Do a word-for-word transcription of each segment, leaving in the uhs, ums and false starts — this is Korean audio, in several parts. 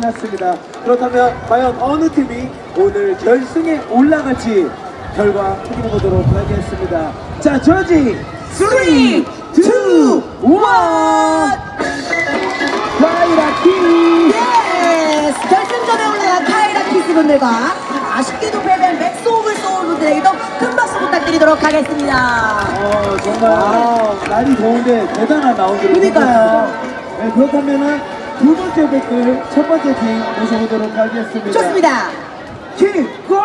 났습니다. 그렇다면 과연 어느 팀이 오늘 결승에 올라갈지 결과 확인해 보도록 하겠습니다. 자, 저지 쓰리, 투, 원! 카이라키! 예스! 결승전에 올라간 카이라키스 분들과 아쉽게도 패배한 맥소울 소울 분들에게도 큰 박수 부탁드리도록 하겠습니다. 어, 정말 아, 날이 더운데 대단한 라운드를 그러니까요. 네, 그렇다면은 두 번째 댓글 첫 번째 팀 모셔보도록 하겠습니다. 좋습니다. 킥고!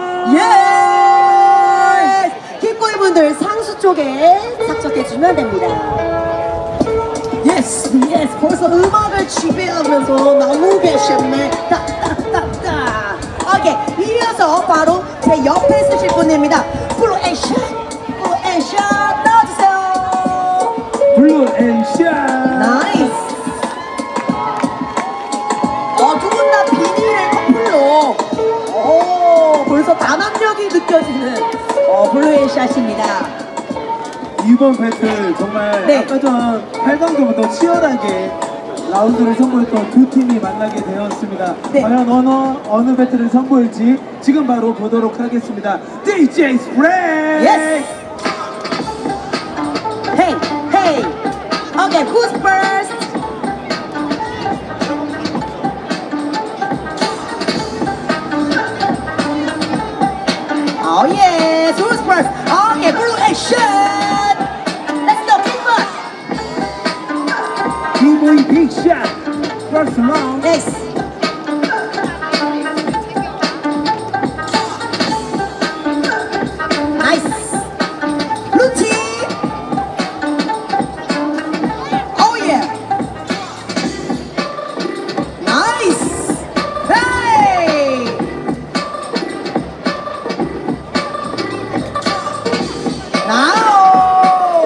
예스! 킥고이 분들 상수 쪽에 삭적해주면 됩니다. 예스! 예스! 벌써 음악을 지배하면서 나오고 계셨네. 따따따따. 오케이. 이어서 바로 제 옆에 쓰실 분입니다. 블루앤샷! 블루앤샷 나와주세요. 블루앤샷! 나이스! 어, 두 분 다 비닐의 커플로 오, 벌써 단합력이 느껴지는 어, 블루앤샷입니다. 이번 배틀 정말 네. 아까 전 팔 강전부터 치열하게 라운드를 선보였던 두 팀이 만나게 되었습니다. 네. 과연 어느, 어느 배틀을 선보일지 지금 바로 보도록 하겠습니다. 디제이 스프레이! 예스! Hey, hey! Okay, who's first? Oh yes, who's first? Okay, 블루앤샷! Let's go, big one! 비보이 빅샷! First round! Yes! Nice! 루치! Oh yeah! Nice! Hey! Now!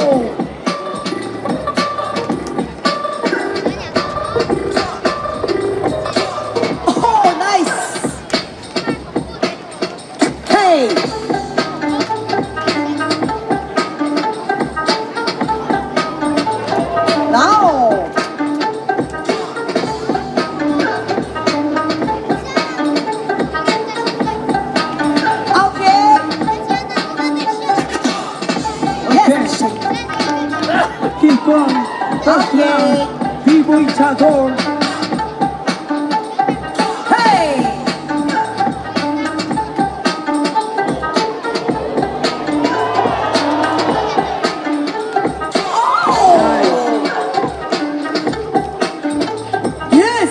Oh, nice! Hey! Now! Okay! Yes! Keep going! First Okay. round! 비보이 차돌! Hey! Oh! Yes!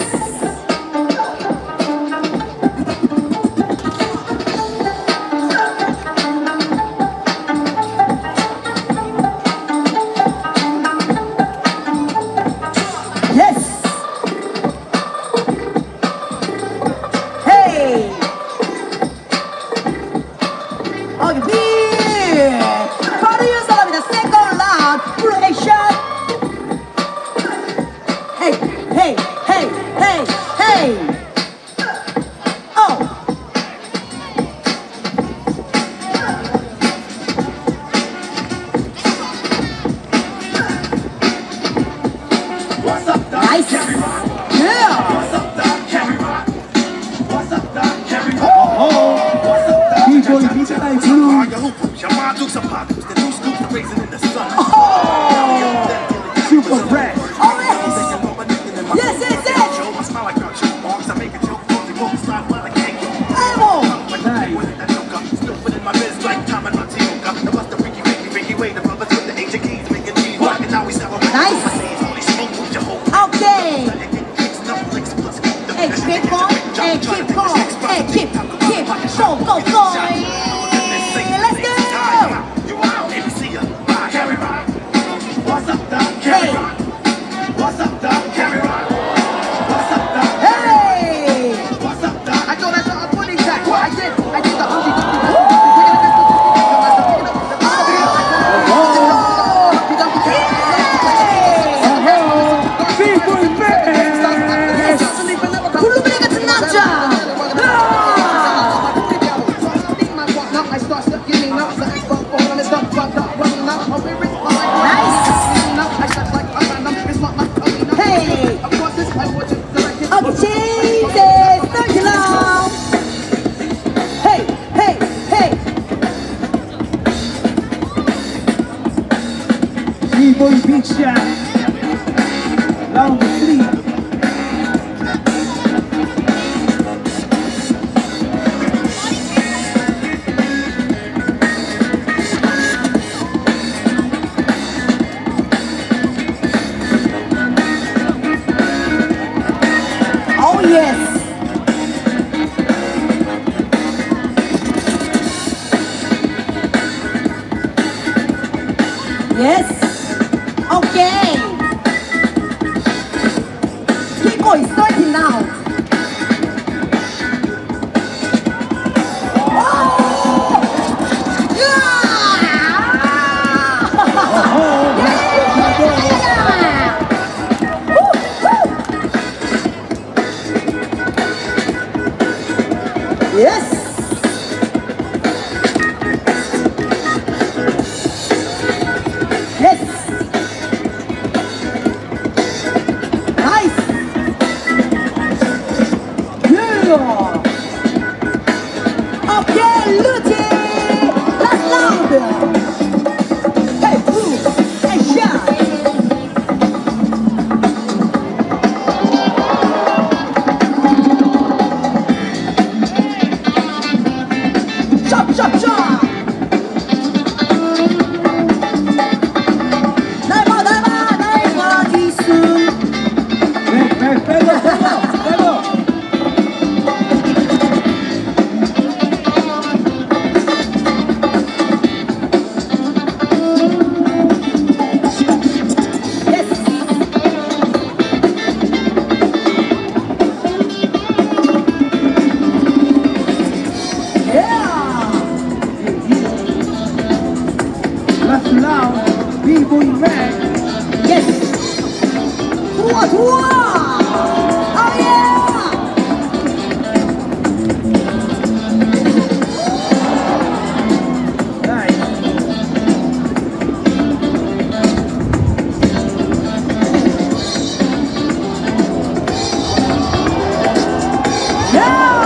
Yes! Hey! Okay, beer! 바로 이어서갑니다. Second round, 블루앤샷! Hey, hey, hey, hey, hey! Oh! Nice! Yeah! 비보이 미드나잇 블루! 슈퍼 프레쉬! Oh yes! Yes, yes, yes! Elmo! Nice! Okay! Hey, keep on, hey, keep on, hey, keep, keep, go, go, go! Let's go! Hey! Hey! I thought I saw a pudding track. I did. I did the Humpty 비보이 매치! 블루베리 같은 남자! 아! Oh yes. Yes. Okay. People is starting now. Oh! Yes. Yes. Nice. Yeah. Okay, Lucy. Last round. Hey, blue and shine. Chop, chop, chop. 날봐, 날봐, 날봐, 기술. 백, 백, 빼고, 빼고, 빼고. Yes. Yeah. Last round, 비보이 맥. Yes. 좋아, 좋아. Oh yeah. 나이스. Yeah.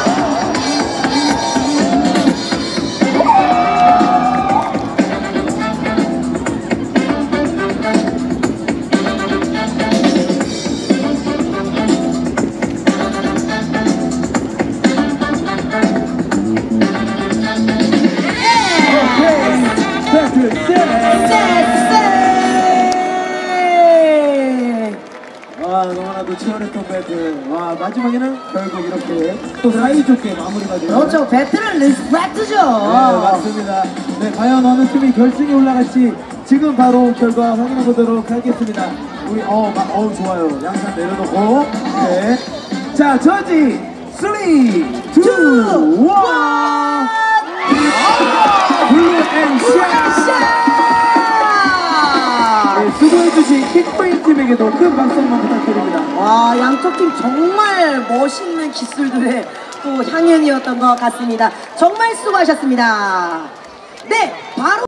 오케이. 배틀 세. 와, 너무나도 치열했던 배틀. 와, 마지막에는 결국 이렇게 또 사이좋게 마무리가 돼요. 그렇죠. 배틀은 리스펙트죠. 네, 맞습니다. 네, 과연 어느 팀이 결승에 올라갈지 지금 바로 결과 확인해 보도록 하겠습니다. 우리 어, 마, 어 좋아요. 양산 내려놓고. 네. 자, 저지 쓰리, 투, 원. 블루앤샷. 네, 수고해주신 킥포인 팀에게도 큰 박수 한번 부탁드립니다. 와, 양쪽 팀 정말 멋있는 기술들의 또 향연이었던 것 같습니다. 정말 수고하셨습니다. 네, 바로